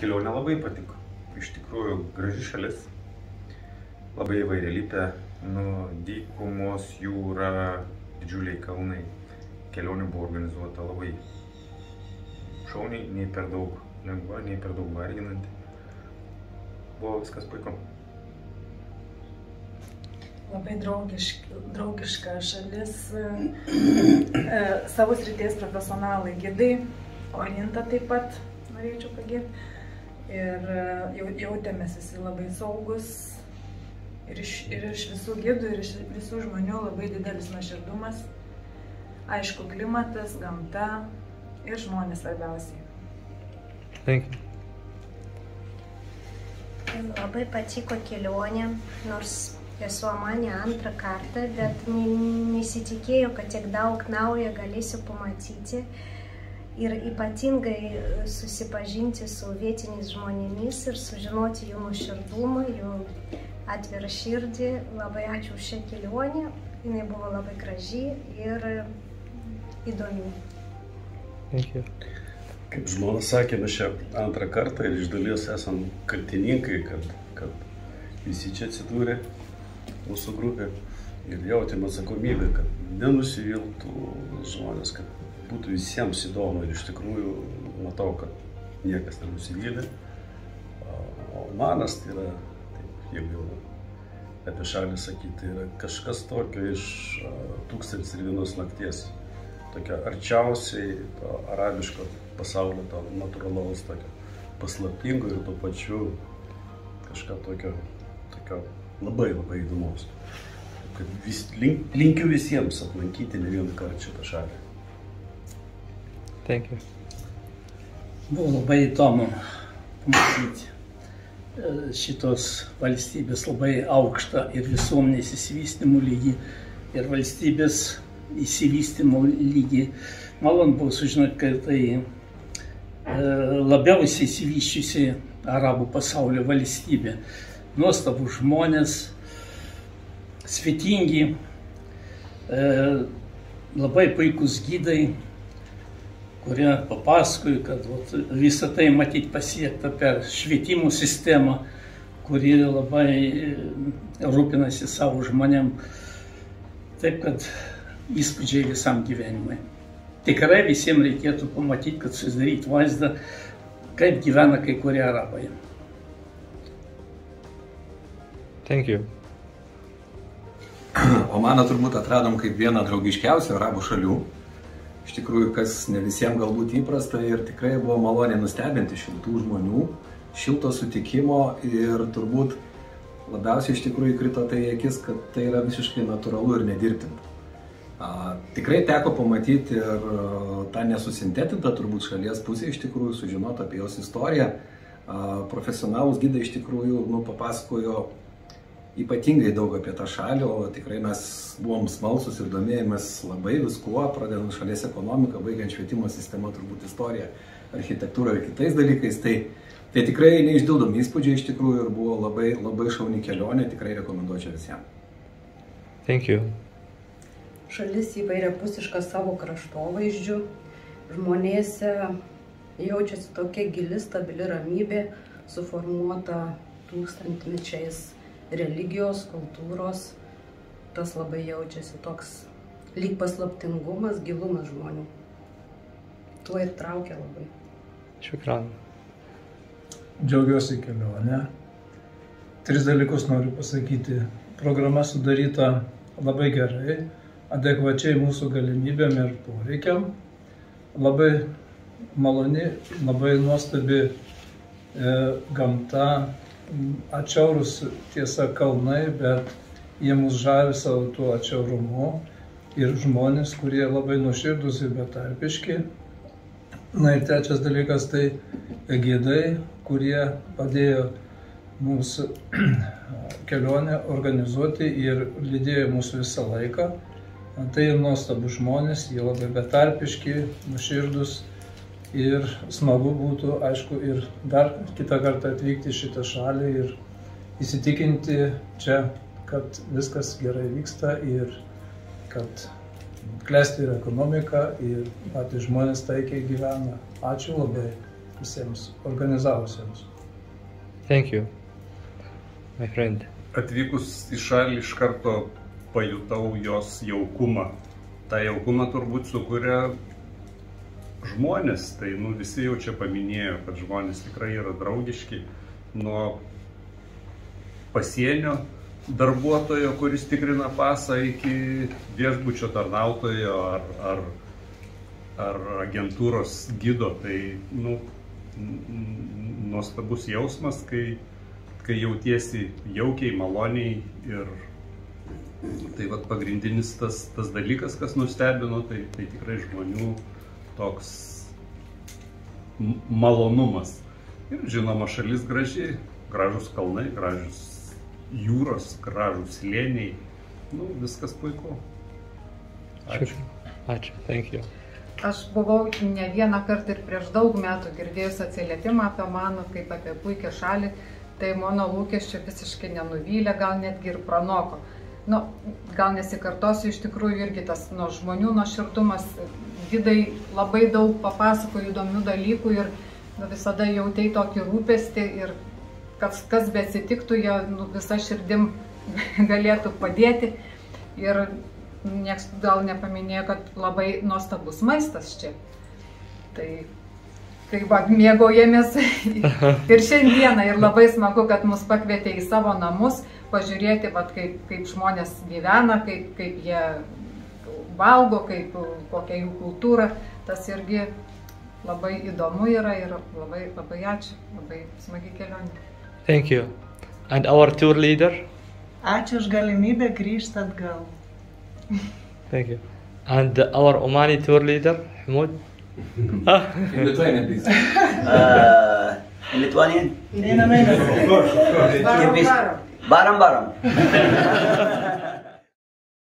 kelionė labai patiko. Iš tikrųjų, graži šalis, labai įvairialypė, dykumos, jūra, didžiuliai kalnai. Kelionė buvo organizuota labai šauniai, nei per daug lengva, nei per daug varginanti. Buvo viskas puiku. Labai draugiška šalis, savo srities profesionalai, gidai, Orinta taip pat norėčiau pagirti. Ir jautėmės visi labai saugus. Ir iš visų gidų, ir iš visų žmonių labai didelis nuoširdumas. Aišku, klimatas, gamta ir žmonės svarbiausiai. Thank you. Labai patiko kelionė, nors esu Omanė antrą kartą, bet nesitikėjau, kad tiek daug naujo galėsiu pamatyti ir ypatingai susipažinti su vietiniais žmonėmis ir sužinoti jų nuoširdumą, jų atvirą širdį. Labai ačiū už šią kelionę, jinai buvo labai graži ir įdomi. Thank you. Kaip žmona sakė, mes čia antrą kartą ir iš dalies esam kaltininkai, kad visi čia atsidūrė mūsų grupė ir jautėm atsakomybę, kad nenusiviltų žmonės, kad būtų visiems įdomu ir iš tikrųjų matau, kad niekas nenusivylė. O Omanas tai yra, jeigu apie šalį sakyti, tai yra kažkas tokio iš 1001 nakties. Tokia arčiausiai to arabiško pasaulio, to natūralaus, tokio paslaptingo ir tuo pačiu kažką tokio labai įdomaus. Linkiu visiems aplankyti ne vieną kartą šitą šalį. Thank you. Buvo labai įdomu pamatyti šitos valstybės labai aukštą ir visuomenės išsivystymo lygį ir valstybės išsivystymo lygį. Malonu buvo sužinoti, kad tai labiausiai išsivysčiusi arabų pasaulio valstybė. Nuostabų žmonės, svetingi, labai puikus gidai, kurie papasakojo, kad visą tai matyti pasiekta per švietimo sistemą, kuri labai rūpinasi savo žmonėm. Taip, kad įspūdžiai visam gyvenimui. Tikrai visiems reikėtų pamatyti, kad susidaryti vaizdą, kaip gyvena kai kurie arabai. Thank you. Omaną turbūt atradom kaip vieną draugiškiausių arabų šalių. Iš tikrųjų, kas ne visiems galbūt įprasta ir tikrai buvo maloniai nustebinti šiltų žmonių, šilto sutikimo ir turbūt labiausiai iš tikrųjų krito tai akis, kad tai yra visiškai natūralu ir nedirbtinta. Tikrai teko pamatyti ir tą nesusintetintą turbūt šalies pusę iš tikrųjų, sužinoti apie jos istoriją. Profesionalūs gidai iš tikrųjų papasakojo ypatingai daug apie tą šalį, o tikrai mes buvom smalsus ir domėjomės labai viskuo, pradedant šalies ekonomiką, baigiant švietimo sistemą, turbūt istoriją, architektūrą ir kitais dalykais. Tai tikrai neišdildomi įspūdžiai iš tikrųjų ir buvo labai šauni kelionė, tikrai rekomenduočiau visiems. Thank you. Šalis įvairiapusiška savo kraštovaizdžiu, žmonėse jaučiasi tokia gili, stabili ramybė, suformuota tūkstantmečiais religijos, kultūros, tas labai jaučiasi toks lyg paslaptingumas, gilumas žmonių. Tuo ir traukia labai. Šukran. Džiaugiuosi kelionę. 3 dalykus noriu pasakyti. Programa sudaryta labai gerai, adekvačiai mūsų galimybėm ir poreikiam. Labai maloni, labai nuostabi gamta. Atšiaurus tiesa kalnai, bet jie mus žavi savo tuo atšiaurumu ir žmonės, kurie labai nuoširdūs ir betarpiški. Na ir trečias dalykas tai gidai, kurie padėjo mums kelionę organizuoti ir lydėjo mūsų visą laiką. Tai nuostabų žmonės, jie labai betarpiški, nuoširdūs. Ir smagu būtų, aišku, ir dar kitą kartą atvykti į šitą šalį ir įsitikinti čia, kad viskas gerai vyksta ir kad klesti ir ekonomika ir patys žmonės taikiai gyvena. Ačiū labai. visiems organizavusiems. Thank you, my friend. Atvykus į šalį iš karto pajutau jos jaukumą. Ta jaukumą turbūt sukuria žmonės, tai visi jau čia paminėjo, kad žmonės tikrai yra draugiški, nuo pasienio darbuotojo, kuris tikrina pasą, iki viešbučio tarnautojo ar agentūros gido. Tai nuostabus jausmas, kai jautiesi jaukiai, maloniai. Ir tai pagrindinis tas dalykas, kas nustebino, tai tikrai žmonių toks malonumas. Ir žinoma, šalis graži, gražus kalnai, gražus jūros, gražus slėniai. Viskas puiku. Ačiū. Ačiū, thank you. Aš buvau ne vieną kartą ir prieš daug metų girdėjus atsiliepimą apie mano, kaip apie puikią šalį, tai mano lūkesčių visiškai nenuvylė, gal netgi ir pranoko. Gal nesikartosiu, iš tikrųjų irgi tas žmonių nuoširdumas, gidai labai daug papasakojo įdomių dalykų ir visada jautei tokį rūpestį ir kas be atsitiktų, jie visa širdim galėtų padėti. Ir nieks gal nepaminėjo, kad labai nuostabus maistas čia. Tai mėgaujamės ir šiandieną ir labai smagu, kad mus pakvietė į savo namus, pažiūrėti, kaip žmonės gyvena, kaip jie valgo, kokia jų kultūra. Tas irgi labai įdomu yra ir labai ačiū, labai smagi kelionė. Thank you. And our tour leader? Ačiū už galimybę grįžti atgal. Thank you. And our Omani tour leader, Hamoud? In Lithuanian, please. In Lithuanian? Of course. Baram.